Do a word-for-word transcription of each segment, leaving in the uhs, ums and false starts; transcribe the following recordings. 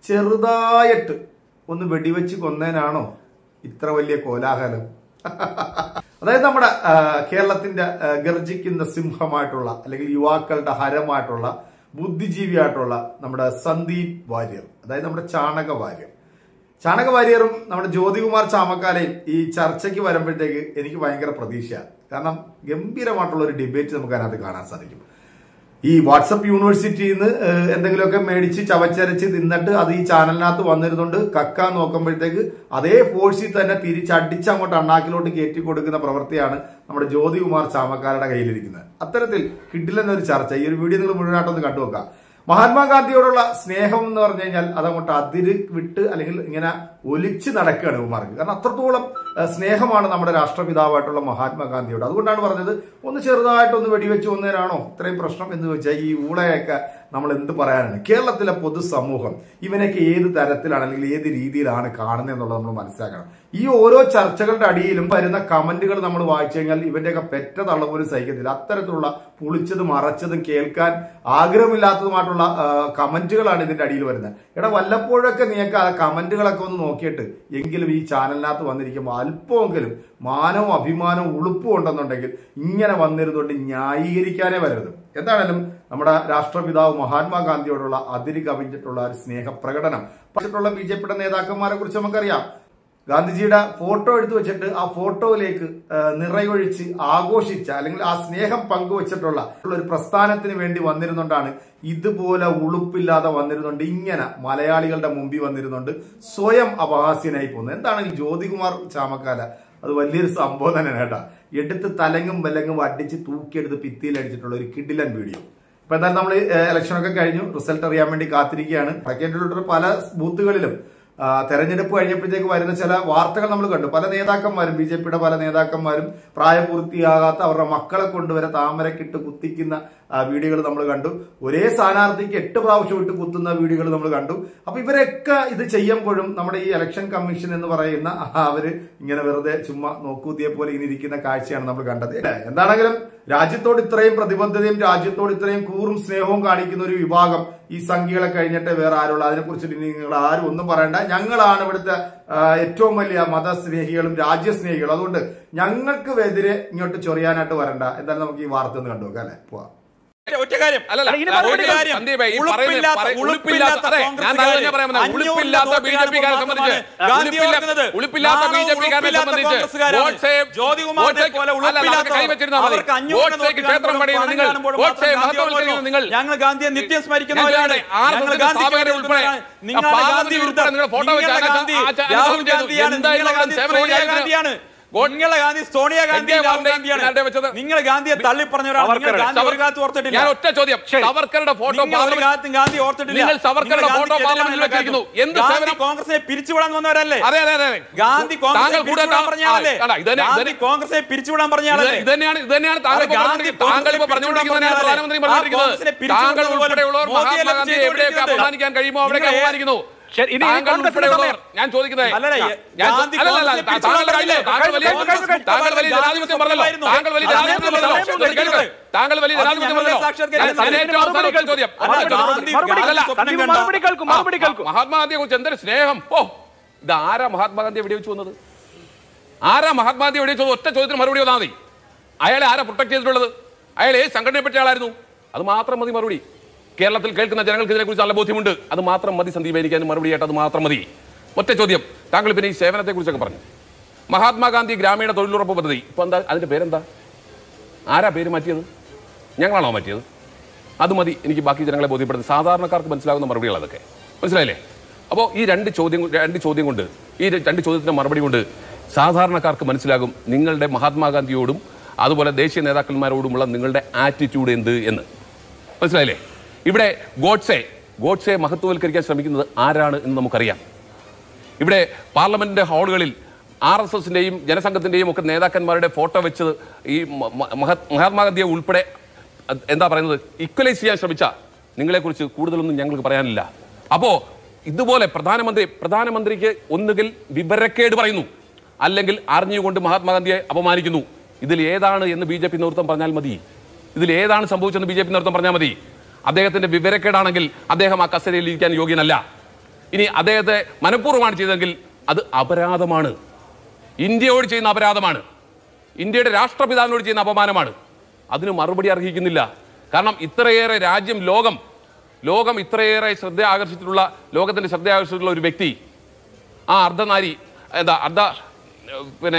ചെറുതായിട്ട് ഒന്ന് വെടിവെച്ച് കൊന്നേനാണോ ഇത്ര വലിയ കോലാഹലം? അതായത് നമ്മുടെ കേരളത്തിന്റെ ഗർജിക്കുന്ന സിംഹമായിട്ടുള്ള അല്ലെങ്കിൽ യുവാക്കളുടെ ഹരമായിട്ടുള്ള ബുദ്ധിജീവിയായിട്ടുള്ള നമ്മുടെ സന്ദീപ് വാര്യർ, അതായത് നമ്മുടെ ചാണക വാര്യർ ചാണക വാര്യറും നമ്മുടെ ജ്യോതികുമാർ ചാമക്കാലയും ഈ ചർച്ചയ്ക്ക് വരുമ്പോഴത്തേക്ക് എനിക്ക് ഭയങ്കര പ്രതീക്ഷയാണ്. കാരണം ഗംഭീരമായിട്ടുള്ള ഒരു ഡിബേറ്റ് നമുക്ക് അതിനകത്ത് കാണാൻ സാധിക്കും. ഈ വാട്സപ്പ് യൂണിവേഴ്സിറ്റിയിൽ നിന്ന് എന്തെങ്കിലുമൊക്കെ മേടിച്ച് ചവച്ചരച്ച് തിന്നിട്ട് അത് ഈ ചാനലിനകത്ത് വന്നിരുന്നുകൊണ്ട് കക്കാൻ നോക്കുമ്പോഴത്തേക്ക് അതേ ഫോഴ്സിൽ തന്നെ തിരിച്ചടിച്ച് അങ്ങോട്ട് അണ്ണാക്കിലോട്ട് കയറ്റി കൊടുക്കുന്ന പ്രവൃത്തിയാണ് നമ്മുടെ ജ്യോതികുമാർ ചാമക്കാരുടെ കയ്യിലിരിക്കുന്നത്. അത്തരത്തിൽ കിഡിലെന്നൊരു ചർച്ച ഈ ഒരു വീഡിയോ നിങ്ങൾ മുഴുവനായിട്ടൊന്ന് കണ്ടുവെക്കാം. മഹാത്മാഗാന്ധിയോടുള്ള സ്നേഹം എന്ന് പറഞ്ഞു കഴിഞ്ഞാൽ അതങ്ങോട്ട് അതിര് വിട്ട് അല്ലെങ്കിൽ ഇങ്ങനെ ഒലിച്ച് നടക്കുകയാണ് ഇവന്മാർക്ക്. കാരണം അത്രത്തോളം സ്നേഹമാണ് നമ്മുടെ രാഷ്ട്രപിതാവായിട്ടുള്ള മഹാത്മാഗാന്ധിയോട്. അതുകൊണ്ടാണ് പറഞ്ഞത് ഒന്ന് ചെറുതായിട്ടൊന്ന് വെടിവെച്ച് വന്നേരാണോ ഇത്രയും പ്രശ്നം എന്ന് വെച്ചാൽ ഈ ഊളയൊക്കെ നമ്മൾ എന്ത് പറയാനാണ്? കേരളത്തിലെ പൊതുസമൂഹം ഇവനൊക്കെ ഏത് തരത്തിലാണ് അല്ലെങ്കിൽ ഏത് രീതിയിലാണ് കാണുന്നത് എന്നുള്ളത് നമ്മൾ മനസ്സിലാക്കണം. ഈ ഓരോ ചർച്ചകളുടെ അടിയിലും വരുന്ന കമന്റുകൾ നമ്മൾ വായിച്ചു കഴിഞ്ഞാൽ ഇവന്റെയൊക്കെ പെറ്റ തള്ളപോലും സഹിക്കത്തില്ല. അത്തരത്തിലുള്ള പുളിച്ചതും മറച്ചതും കേൾക്കാൻ ആഗ്രഹമില്ലാത്തതുമായിട്ടുള്ള കമന്റുകളാണ് ഇതിന്റെ അടിയിൽ വരുന്നത്. എടാ വല്ലപ്പോഴൊക്കെ നീയൊക്കെ ആ കമന്റുകളൊക്കെ ഒന്ന് നോക്കിയിട്ട് എങ്കിലും ഈ ചാനലിനകത്ത് വന്നിരിക്കുമ്പോൾ അല്പമെങ്കിലും മാനവും അഭിമാനവും ഉളുപ്പും ഉണ്ടെന്നുണ്ടെങ്കിൽ ഇങ്ങനെ വന്നിരുന്നുകൊണ്ട് ന്യായീകരിക്കാനേ വരരുത്. എന്തായാലും നമ്മുടെ രാഷ്ട്രപിതാവ് മഹാത്മാഗാന്ധിയോടുള്ള അതിര് കവിഞ്ഞിട്ടുള്ള ഒരു സ്നേഹപ്രകടനം പറഞ്ഞിട്ടുള്ള ബി ജെ പിയുടെ നേതാക്കന്മാരെ കുറിച്ച് നമുക്കറിയാം. ഗാന്ധിജിയുടെ ഫോട്ടോ എടുത്തു വെച്ചിട്ട് ആ ഫോട്ടോയിലേക്ക് നിറയൊഴിച്ച് ആഘോഷിച്ച അല്ലെങ്കിൽ ആ സ്നേഹം പങ്കുവച്ചിട്ടുള്ള ഒരു പ്രസ്ഥാനത്തിന് വേണ്ടി വന്നിരുന്നുകൊണ്ടാണ് ഇതുപോലെ ഉളുപ്പില്ലാതെ വന്നിരുന്നുണ്ട് ഇങ്ങനെ മലയാളികളുടെ മുമ്പിൽ വന്നിരുന്നുണ്ട് സ്വയം അപഹാസ്യനായി പോകുന്നത്. എന്താണെങ്കിൽ ജ്യോതികുമാർ ചാമക്കാല അത് വലിയൊരു സംഭവം തന്നെയാണ് കേട്ടാ. എടുത്ത് തലങ്ങും വലങ്ങും അടിച്ച് തൂക്കിയെടുത്ത് ഭിത്തിയിൽ അടിച്ചിട്ടുള്ള ഒരു കിഡിലൻ വീഡിയോ. ഇപ്പൊ എന്തായാലും നമ്മൾ ഇലക്ഷനൊക്കെ കഴിഞ്ഞു, റിസൾട്ട് അറിയാൻ വേണ്ടി കാത്തിരിക്കുകയാണ്. വടക്കേണ്ടിലുള്ള പല ബൂത്തുകളിലും തെരഞ്ഞെടുപ്പ് കഴിഞ്ഞപ്പോഴത്തേക്ക് വരുന്ന ചില വാർത്തകൾ നമ്മൾ കണ്ടു. പല നേതാക്കന്മാരും ബി ജെ പിയുടെ പല നേതാക്കന്മാരും പ്രായപൂർത്തിയാകാത്ത അവരുടെ മക്കളെ കൊണ്ടുവരെ താമരക്കിട്ട് കുത്തിക്കുന്ന വീഡിയോകൾ നമ്മൾ കണ്ടു. ഒരേ സ്ഥാനാർത്ഥിക്ക് എട്ട് പ്രാവശ്യം ഇട്ട് കുത്തുന്ന വീഡിയോകൾ നമ്മൾ കണ്ടു. അപ്പൊ ഇവരൊക്കെ ഇത് ചെയ്യുമ്പോഴും നമ്മുടെ ഈ ഇലക്ഷൻ കമ്മീഷൻ എന്ന് പറയുന്ന അവര് ഇങ്ങനെ വെറുതെ ചുമ്മാ നോക്കൂത്തിയെ പോലെ ഇങ്ങനെ ഇരിക്കുന്ന കാഴ്ചയാണ് നമ്മൾ കണ്ടത്. എന്താണെങ്കിലും രാജ്യത്തോട് ഇത്രയും പ്രതിബദ്ധതയും രാജ്യത്തോട് ഇത്രയും കൂറും സ്നേഹവും കാണിക്കുന്ന ഒരു വിഭാഗം ഈ സംഖ്യകളെ കഴിഞ്ഞിട്ട് വേറെ ആരുള്ള അതിനെക്കുറിച്ചിട്ട് ഇനി നിങ്ങൾ ആരും ഒന്നും പറയണ്ട. ഞങ്ങളാണ് ഇവിടുത്തെ ഏറ്റവും വലിയ മതസ്നേഹികളും രാജ്യസ്നേഹികളും. അതുകൊണ്ട് ഞങ്ങൾക്ക് എതിരെ ഇങ്ങോട്ട് ചൊറിയാനായിട്ട് വരണ്ട. എന്തായാലും നമുക്ക് ഈ വാർത്ത ഒന്ന് കണ്ടുവെക്കാം അല്ലെ? പോവാം. ഒറ്റ കാര്യം ഞങ്ങൾ ഗാന്ധിയെ നിത്യം സ്മരിക്കുന്നവരാണ്. ഗാന്ധിയാണ് നിങ്ങളെ ഗാന്ധി സോണിയ ഗാന്ധിയാണ്. നിങ്ങൾ ഗാന്ധിയെ തള്ളി പറഞ്ഞവരാണ്. ഞാൻ ഒറ്റ ചോദ്യം, സവർക്കറുടെ ഫോട്ടോ ഗാന്ധി ഓർത്തിട്ടില്ല. കോൺഗ്രസിനെ പിരിച്ചുവിടാൻ വന്നവരല്ലേ? അതെ അതെ അതെ ഗാന്ധി കോൺഗ്രസിനെ പറഞ്ഞാലേ ഗാന്ധി കോൺഗ്രസിനെ പിരിച്ചുവിടാൻ പറഞ്ഞാലേ ഇത് തന്നെയാണ് ഇത് തന്നെയാണ് താങ്കൾ അപമാനിക്കാൻ കഴിയുമോ അവിടെയൊക്കെ അപമാനിക്കുന്നു. ഞാൻ ചോദിക്കുന്നത് താങ്കൾ വലിയ മഹാത്മാഗാന്ധിയെ കുറിച്ച് എന്തൊരു സ്നേഹം! ഓ, ഇത് ആരാ മഹാത്മാഗാന്ധി എവിടെ വെച്ച് വന്നത്? ആരാ മഹാത്മാഗാന്ധി എവിടെ വെച്ചത്? ഒറ്റ ചോദ്യത്തിന് മറുപടി വന്നാൽ മതി. അയാളെ ആരാ പ്രൊട്ടക്ട് ചെയ്തിട്ടുള്ളത്? അയാൾ ഏത് സംഘടനയെ പറ്റിയ ആളായിരുന്നു? അത് മാത്രം മതി മറുപടി. കേരളത്തിൽ കേൾക്കുന്ന ജനങ്ങൾക്ക് ഇതിനെക്കുറിച്ച് നല്ല ബോധ്യമുണ്ട്. അത് മാത്രം മതി സന്ദീപ് മറുപടി ആയിട്ട്. അത് മാത്രം മതി. ഒറ്റ ചോദ്യം. താങ്കൾ പിന്നെ ഈ സേവനത്തെ കുറിച്ചൊക്കെ പറഞ്ഞു. മഹാത്മാഗാന്ധി ഗ്രാമീണ തൊഴിലുറപ്പ് പദ്ധതി ഇപ്പൊ എന്താ? അതിന്റെ പേരെന്താ? ആരാ പേര് മാറ്റിയത്? ഞങ്ങളാണോ മാറ്റിയത്? അത് മതി എനിക്ക് ബാക്കി ജനങ്ങളെ ബോധ്യപ്പെടുന്നത്. സാധാരണക്കാർക്ക് മനസ്സിലാകുന്ന മറുപടികൾ അതൊക്കെ മനസ്സിലായില്ലേ? അപ്പോൾ ഈ രണ്ട് ചോദ്യം രണ്ട് ചോദ്യം കൊണ്ട് ഈ രണ്ട് ചോദ്യത്തിന്റെ മറുപടി കൊണ്ട് സാധാരണക്കാർക്ക് മനസ്സിലാകും നിങ്ങളുടെ മഹാത്മാഗാന്ധിയോടും അതുപോലെ ദേശീയ നേതാക്കന്മാരോടുമുള്ള നിങ്ങളുടെ ആറ്റിറ്റ്യൂഡ് എന്ത് എന്ന്. മനസ്സിലായില്ലേ? ഇവിടെ ഗോഡ്സെ ഗോഡ്സെ മഹത്വവൽക്കരിക്കാൻ ശ്രമിക്കുന്നത് ആരാണ് എന്ന് നമുക്കറിയാം. ഇവിടെ പാർലമെന്റിന്റെ ഹാളുകളിൽ ആർ എസ് എസിന്റെയും ജനസംഘത്തിന്റെയും ഒക്കെ നേതാക്കന്മാരുടെ ഫോട്ടോ വെച്ചത് ഈ മഹാത്മാഗാന്ധിയെ ഉൾപ്പെടെ എന്താ പറയുന്നത് ഇക്വലൈസ് ചെയ്യാൻ ശ്രമിച്ച നിങ്ങളെക്കുറിച്ച് കൂടുതലൊന്നും ഞങ്ങൾക്ക് പറയാനില്ല. അപ്പോ ഇതുപോലെ പ്രധാനമന്ത്രി പ്രധാനമന്ത്രിക്ക് ഒന്നുകിൽ വിവരക്കേട് പറയുന്നു, അല്ലെങ്കിൽ അറിഞ്ഞുകൊണ്ട് മഹാത്മാഗാന്ധിയെ അപമാനിക്കുന്നു. ഇതിൽ ഏതാണ് എന്ന് ബി ജെ പി നേതൃത്വം പറഞ്ഞാൽ മതി. ഇതിൽ ഏതാണ് സംഭവിച്ചെന്ന് ബി ജെ പി നേതൃത്വം പറഞ്ഞാൽ മതി. അദ്ദേഹത്തിന്റെ വിവരക്കേടാണെങ്കിൽ അദ്ദേഹം ആ കസേരയിൽ ഇരിക്കാൻ യോഗ്യനല്ല. ഇനി അദ്ദേഹത്തെ മനഃപൂർവ്വമാണ് ചെയ്തതെങ്കിൽ അത് അപരാധമാണ്, ഇന്ത്യയോട് ചെയ്യുന്ന അപരാധമാണ്, ഇന്ത്യയുടെ രാഷ്ട്രപിതാവിനോട് ചെയ്യുന്ന അപമാനമാണ്. അതിന് മറുപടി അർഹിക്കുന്നില്ല. കാരണം ഇത്രയേറെ രാജ്യം ലോകം ലോകം ഇത്രയേറെ ശ്രദ്ധ ആകർഷിച്ചിട്ടുള്ള ലോകത്തിന്റെ ശ്രദ്ധ ആകർഷിച്ചിട്ടുള്ള ഒരു വ്യക്തി, ആ അർദ്ധനാരി എന്താ അർദ്ധ പിന്നെ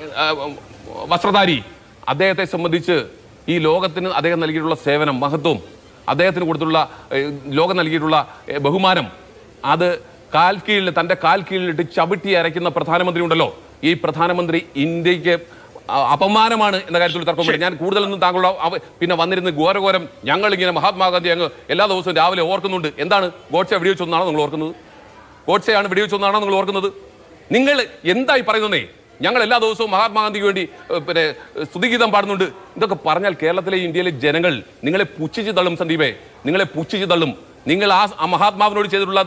വസ്ത്രധാരി, അദ്ദേഹത്തെ സംബന്ധിച്ച് ഈ ലോകത്തിന് അദ്ദേഹം നൽകിയിട്ടുള്ള സേവനം, മഹത്വം, അദ്ദേഹത്തിന് കൊടുത്തുള്ള ലോകം നൽകിയിട്ടുള്ള ബഹുമാനം, അത് കാൽ കീഴിൽ തൻ്റെ കാൽ കീഴിലിട്ട് ചവിട്ടി അരയ്ക്കുന്ന പ്രധാനമന്ത്രി ഉണ്ടല്ലോ, ഈ പ്രധാനമന്ത്രി ഇന്ത്യക്ക് അപമാനമാണ് എന്ന കാര്യത്തിൽ തർക്കമില്ല. ഞാൻ കൂടുതലൊന്നും താങ്കളുടെ പിന്നെ വന്നിരുന്ന് ഘോരഘോരം ഞങ്ങളിങ്ങനെ മഹാത്മാഗാന്ധി അങ്ങ് എല്ലാ ദിവസവും രാവിലെ ഓർക്കുന്നുണ്ട്. എന്താണ് ഗോഡ്സെ വെടിവെച്ചൊന്നാണോ നിങ്ങൾ ഓർക്കുന്നത്? ഗോഡ്സെയാണ് വെടിവെച്ചൊന്നാണോ നിങ്ങൾ ഓർക്കുന്നത്? നിങ്ങൾ എന്തായി പറയുന്നേ? ഞങ്ങൾ എല്ലാ ദിവസവും മഹാത്മാഗാന്ധിക്ക് വേണ്ടി പിന്നെ സ്തുതിഗീതം പാടുന്നുണ്ട്. ഇതൊക്കെ പറഞ്ഞാൽ കേരളത്തിലെ ഇന്ത്യയിലെ ജനങ്ങൾ നിങ്ങളെ പുച്ഛിച്ച് തള്ളും. സന്ദീപേ, നിങ്ങളെ പുച്ഛിച്ച് തള്ളും. നിങ്ങൾ ആ മഹാത്മാവിനോട് ചെയ്തിട്ടുള്ള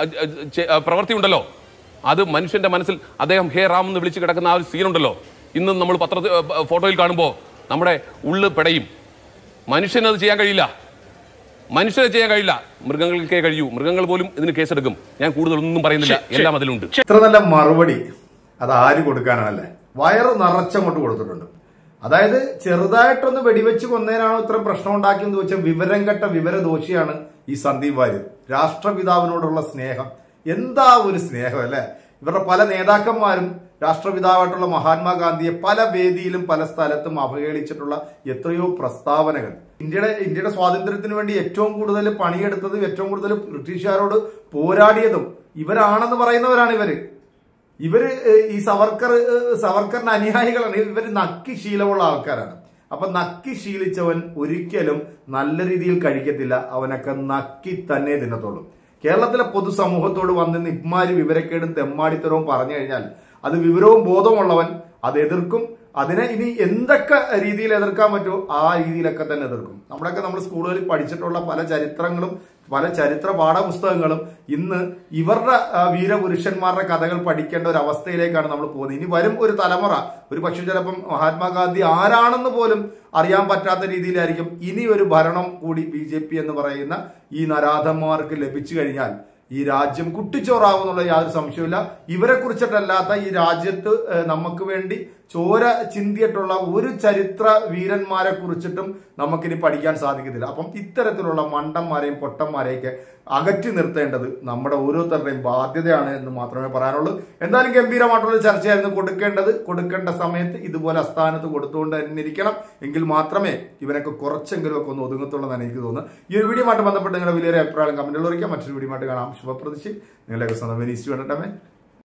പ്രവൃത്തി ഉണ്ടല്ലോ, അത് മനുഷ്യന്റെ മനസ്സിൽ അദ്ദേഹം ഹേ റാം എന്ന് വിളിച്ച് കിടക്കുന്ന ആ ഒരു സീനുണ്ടല്ലോ, ഇന്നും നമ്മൾ പത്ര ഫോട്ടോയിൽ കാണുമ്പോൾ നമ്മുടെ ഉള്ളു പെടയും. മനുഷ്യനത് ചെയ്യാൻ കഴിയില്ല, മനുഷ്യനെ ചെയ്യാൻ കഴിയില്ല, മൃഗങ്ങൾക്കേ കഴിയൂ. മൃഗങ്ങൾ പോലും ഇതിന് കേസെടുക്കും. ഞാൻ കൂടുതലൊന്നും പറയുന്നില്ല, എല്ലാം അതിലുണ്ട്. ഇത്ര നല്ല മറുപടി അത് ആര് കൊടുക്കാനാണല്ലേ? വയറ് നിറച്ചങ്ങോട്ട് കൊടുത്തിട്ടുണ്ട്. അതായത് ചെറുതായിട്ടൊന്ന് വെടിവെച്ച് കൊന്നതിനാണോ ഇത്ര പ്രശ്നം ഉണ്ടാക്കിയെന്ന് ചോദിച്ചാൽ വിവരം കെട്ട വിവരദോഷിയാണ് ഈ സന്ദീപ് വാര്യർ. രാഷ്ട്രപിതാവിനോടുള്ള സ്നേഹം, എന്താ ഒരു സ്നേഹം അല്ലെ? ഇവരുടെ പല നേതാക്കന്മാരും രാഷ്ട്രപിതാവായിട്ടുള്ള മഹാത്മാഗാന്ധിയെ പല വേദിയിലും പല സ്ഥലത്തും അവഹേളിച്ചിട്ടുള്ള എത്രയോ പ്രസ്താവനകൾ. ഇന്ത്യയുടെ ഇന്ത്യയുടെ സ്വാതന്ത്ര്യത്തിന് വേണ്ടി ഏറ്റവും കൂടുതൽ പണിയെടുത്തതും ഏറ്റവും കൂടുതൽ ബ്രിട്ടീഷുകാരോട് പോരാടിയതും ഇവരാണെന്ന് പറയുന്നവരാണ് ഇവര്. ഇവര് ഈ സവർക്കർ സവർക്കറിന്റെ അനുയായികളാണ്. ഇവര് നക്കി ശീലമുള്ള ആൾക്കാരാണ്. അപ്പൊ നക്കി ശീലിച്ചവൻ ഒരിക്കലും നല്ല രീതിയിൽ കഴിക്കത്തില്ല, അവനൊക്കെ നക്കി തന്നെ തിന്നത്തുള്ളൂ. കേരളത്തിലെ പൊതുസമൂഹത്തോട് വന്നിന്ന് ഇമാരി വിവരക്കേടും തെമ്മാടിത്തരവും പറഞ്ഞു കഴിഞ്ഞാൽ അത് വിവരവും ബോധമുള്ളവൻ അത് എതിർക്കും. അതിനെ ഇനി എന്തൊക്കെ രീതിയിൽ എതിർക്കാൻ പറ്റുമോ ആ രീതിയിലൊക്കെ തന്നെ എതിർക്കും. നമ്മുടെയൊക്കെ നമ്മൾ സ്കൂളുകളിൽ പഠിച്ചിട്ടുള്ള പല ചരിത്രങ്ങളും പല ചരിത്ര പാഠപുസ്തകങ്ങളും ഇന്ന് ഇവരുടെ വീരപുരുഷന്മാരുടെ കഥകൾ പഠിക്കേണ്ട ഒരു അവസ്ഥയിലേക്കാണ് നമ്മൾ പോകുന്നത്. ഇനി വരും ഒരു തലമുറ ഒരു പക്ഷെ ചിലപ്പം മഹാത്മാഗാന്ധി ആരാണെന്ന് പോലും അറിയാൻ പറ്റാത്ത രീതിയിലായിരിക്കും ഇനി ഒരു ഭരണം കൂടി ബി ജെ പി എന്ന് പറയുന്ന ഈ നരാധന്മാർക്ക് ലഭിച്ചു കഴിഞ്ഞാൽ ഈ രാജ്യം കുട്ടിച്ചോറാവുന്നുള്ള യാതൊരു സംശയമില്ല. ഇവരെ കുറിച്ചിട്ടല്ലാത്ത ഈ രാജ്യത്ത് നമുക്ക് വേണ്ടി ചോര ചിന്തിയിട്ടുള്ള ഒരു ചരിത്ര വീരന്മാരെ കുറിച്ചിട്ടും നമുക്കിനി പഠിക്കാൻ സാധിക്കത്തില്ല. അപ്പം ഇത്തരത്തിലുള്ള മണ്ടന്മാരെയും പൊട്ടന്മാരെയൊക്കെ അകറ്റി നിർത്തേണ്ടത് നമ്മുടെ ഓരോരുത്തരുടെയും ബാധ്യതയാണ് എന്ന് മാത്രമേ പറയാനുള്ളൂ. എന്തായാലും ഗംഭീരമായിട്ടുള്ള ചർച്ചയായിരുന്നു കൊടുക്കേണ്ടത്. കൊടുക്കേണ്ട സമയത്ത് ഇതുപോലെ അസ്ഥാനത്ത് കൊടുത്തുകൊണ്ട് തന്നെ ഇരിക്കണം. എങ്കിൽ മാത്രമേ ഇവനൊക്കെ കുറച്ചെങ്കിലും ഒക്കെ ഒന്ന് ഒതുങ്ങത്തുള്ളതാണ് എനിക്ക് തോന്നുന്നത്. ഈ ഒരു വീഡിയോയുമായിട്ട് ബന്ധപ്പെട്ട് നിങ്ങളുടെ വലിയൊരു അഭിപ്രായം കമന്റുകൾ അറിയിക്കാം. മറ്റൊരു വീഡിയോയുമായിട്ട് കാണാം. ശുഭപ്രതീക്ഷ നിങ്ങളുടെ സ്വന്തം വെനീസ് വേണ്ടമേ.